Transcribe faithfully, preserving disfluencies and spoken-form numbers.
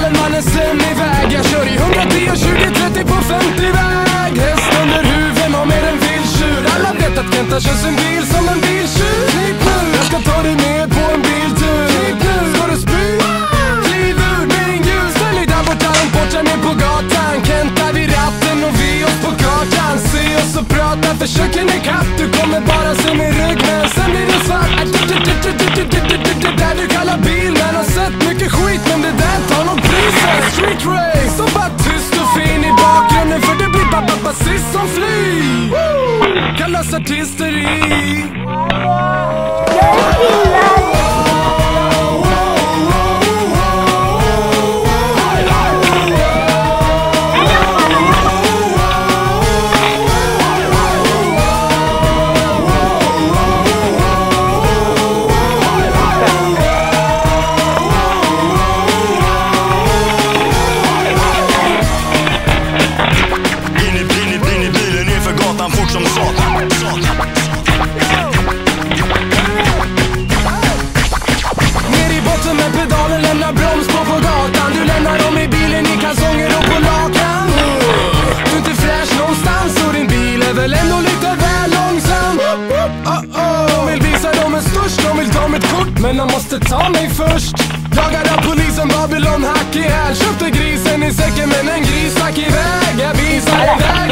pedalen, mannen sen iväg. Jag kör i hundratio, tjugo, trettio på femtio-väg. Häst under huven och med en viltjur. Alla vet att Kenta kör sin bil som en biltjur. Klipp nu, jag ska ta dig med på en biltur. Klipp nu, ska du spy? Kliv ur min ljus. Ställ dig där borta, en Porsche ner på gatan. Kenta vid ratten och vi oss på kartan. Se oss och prata, försöker ni kapp. Du kommer bara se min rygg, men sen blir det svart. Där du kallar bil, men har sett mycket skit, men det där tar någon priset. Street race, så bara tyst och fin i bakgrunden, för det blir bara basist som flyr. Kallas artisteri. Men de måste ta mig först. Jagad av polisen, Babylon, hack i häl. Köpte grisen i säcken men en gris stack iväg. Jag visar en väg.